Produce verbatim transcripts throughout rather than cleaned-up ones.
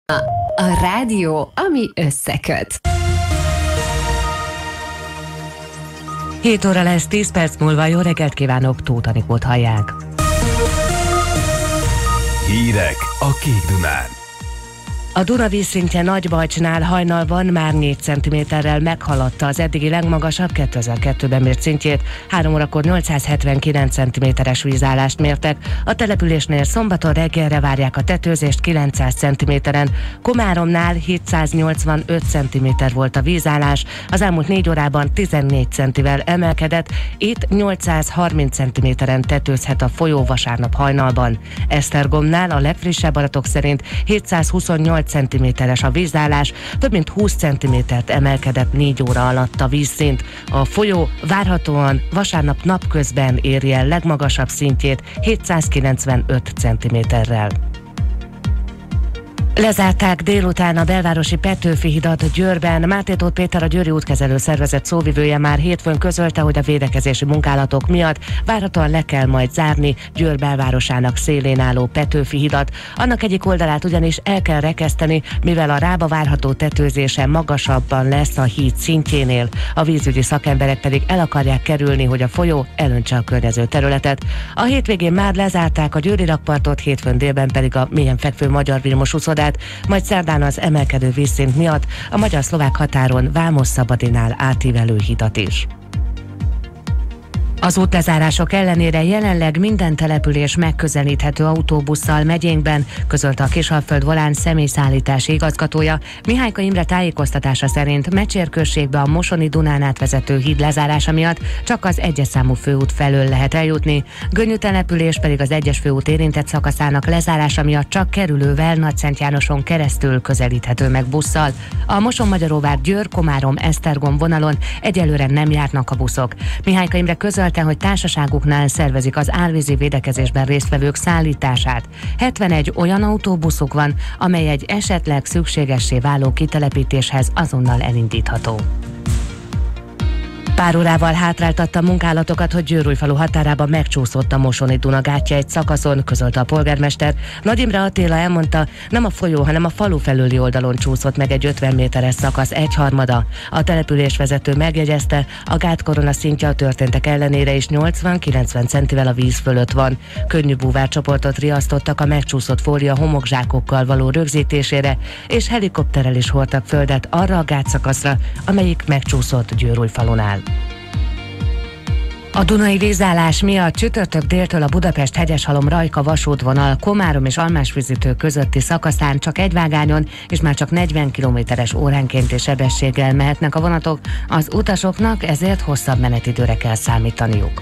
A rádió, ami összeköt. hét óra lesz, tíz perc múlva. Jó reggelt kívánok, Tóth Anikót hallják. Hírek a Kék-Dunán. A Duna vízszintje Nagybajcsnál hajnalban már négy centiméterrel meghaladta az eddigi legmagasabb kétezer-kettőben mért szintjét, három órakor nyolcszázhetvenkilenc centiméteres vízállást mértek. A településnél szombaton reggelre várják a tetőzést kilencszáz centiméteren, Komáromnál hétszáznyolcvanöt centiméter volt a vízállás, az elmúlt négy órában tizennégy centivel emelkedett, itt nyolcszázharminc centiméteren tetőzhet a folyó vasárnap hajnalban. Esztergomnál a legfrissebb adatok szerint hétszázhuszonnyolc centiméteres a vízállás, több mint húsz centimétert emelkedett négy óra alatt a vízszint. A folyó várhatóan vasárnap napközben éri el legmagasabb szintjét hétszázkilencvenöt centiméterrel. Lezárták délután a belvárosi Petőfi hidat Győrben. Máté Tóth Péter, a Győri Útkezelő Szervezet szóvivője már hétfőn közölte, hogy a védekezési munkálatok miatt várhatóan le kell majd zárni Győr belvárosának szélén álló Petőfi hidat. Annak egyik oldalát ugyanis el kell rekeszteni, mivel a rába várható tetőzése magasabban lesz a híd szintjénél. A vízügyi szakemberek pedig el akarják kerülni, hogy a folyó elöntse a környező területet. A hétvégén már lezárták a győri rakpartot, hétfőn délben pedig a mélyen fekvő Magyar Vilmos úszodát, majd szerdán az emelkedő vízszint miatt a magyar-szlovák határon Vámos-Szabadinál átívelő hidat is. Az útlezárások ellenére jelenleg minden település megközelíthető autóbusszal megyénkben, közölte a Kisalföld-Volán személyszállítási igazgatója. Mihályka Imre tájékoztatása szerint Mecsér községbe a Mosoni Dunán átvezető híd lezárása miatt csak az egyes számú főút felől lehet eljutni. Gönyű település pedig az egyes főút érintett szakaszának lezárása miatt csak kerülővel Nagyszent Jánoson keresztül közelíthető meg busszal. A Moson-Magyaróvár-Győr-Komárom-Esztergom vonalon egyelőre nem járnak a buszok. Mihályka Imre közölte, hogy társaságuknál szervezik az árvízi védekezésben résztvevők szállítását. hetvenegy olyan autóbuszuk van, amely egy esetleg szükségessé váló kitelepítéshez azonnal elindítható. Pár órával hátráltatta munkálatokat, hogy Győrújfalu határában megcsúszott a Mosoni Duna gátja egy szakaszon, közölte a polgármester. Nagy Imre Attila elmondta, nem a folyó, hanem a falu felüli oldalon csúszott meg egy ötven méteres szakasz egyharmada. A településvezető megjegyezte, a gátkorona szintje a történtek ellenére is nyolcvan-kilencven centivel a víz fölött van. Könnyű búvárcsoportot riasztottak a megcsúszott fólia homokzsákokkal való rögzítésére, és helikopterrel is hordtak földet arra a gátszakaszra, amelyik megcsúszott Győrújfalunál. A dunai vízállás miatt csütörtök déltől a Budapest-Hegyeshalom-Rajka vasútvonal Komárom és Almásfüzitő közötti szakaszán csak egy vágányon és már csak negyven kilométeres óránkénti sebességgel mehetnek a vonatok, az utasoknak ezért hosszabb menetidőre kell számítaniuk.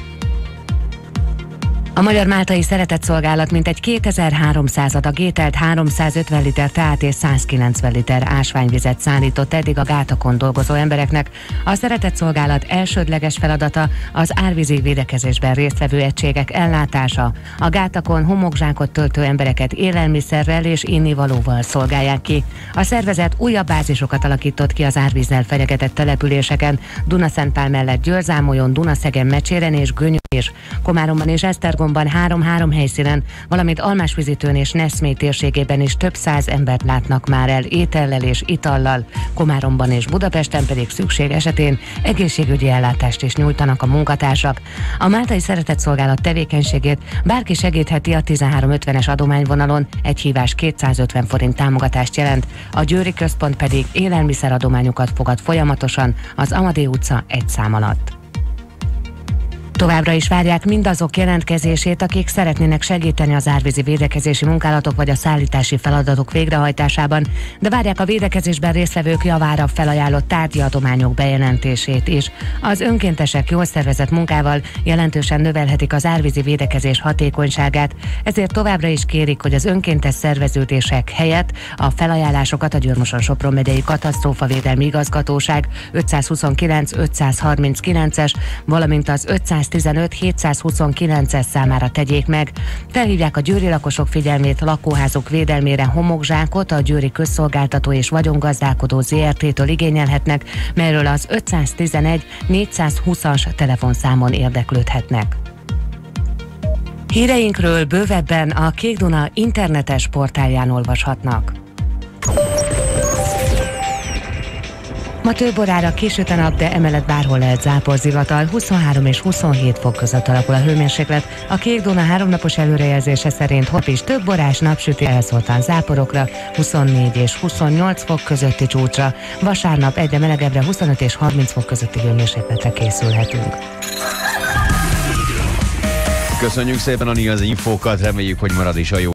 A Magyar-Máltai Szeretetszolgálat mintegy kétezer-háromszáz adag ételt, háromszázötven liter teát és százkilencven liter ásványvizet szállított eddig a gátakon dolgozó embereknek. A Szeretetszolgálat elsődleges feladata az árvízi védekezésben résztvevő egységek ellátása. A gátakon homokzsákot töltő embereket élelmiszerrel és innivalóval szolgálják ki. A szervezet újabb bázisokat alakított ki az árvízzel fenyegetett településeken, Dunaszentpál mellett Győrzámolyon, Dunaszegen, Mecséren és Gönyön és Komáromban és Esztergomban három-három helyszínen, valamint Almásfüzitőn és Neszmé térségében is több száz embert látnak már el étellel és itallal. Komáromban és Budapesten pedig szükség esetén egészségügyi ellátást is nyújtanak a munkatársak. A Máltai Szeretetszolgálat tevékenységét bárki segítheti a tizenhárom ötvenes adományvonalon, egy hívás kétszázötven forint támogatást jelent, a Győri Központ pedig élelmiszeradományokat fogad folyamatosan az Amadé utca egy szám alatt. Továbbra is várják mindazok jelentkezését, akik szeretnének segíteni az árvízi védekezési munkálatok vagy a szállítási feladatok végrehajtásában, de várják a védekezésben résztvevők javára felajánlott tárgyi adományok bejelentését is. Az önkéntesek jól szervezett munkával jelentősen növelhetik az árvízi védekezés hatékonyságát, ezért továbbra is kérik, hogy az önkéntes szerveződések helyett a felajánlásokat a Győr-Moson-Sopron megyei katasztrófavédelmi igazgatóság ötszázhuszonkilenc ötszázharminckilences, valamint az ötszáztizenöt hétszázhuszonkilences számára tegyék meg. Felhívják a győri lakosok figyelmét lakóházok védelmére homokzsákot a Győri Közszolgáltató és Vagyongazdálkodó zé er té-től igényelhetnek, melyről az ötszáztizenegy négyszázhúszas telefonszámon érdeklődhetnek. Híreinkről bővebben a Kék Duna internetes portálján olvashatnak. Ma több órára kisüt a nap, de emellett bárhol lehet záporzivatar. huszonhárom és huszonhét fok között alakul a hőmérséklet. A Kék Duna háromnapos előrejelzése szerint holnap is több órás napsütés elszórtan záporokra, huszonnégy és huszonnyolc fok közötti csúcsra. Vasárnap egyre melegebbre, huszonöt és harminc fok közötti hőmérsékletre készülhetünk. Köszönjük szépen, Ani, az infókat, reméljük, hogy marad is a jó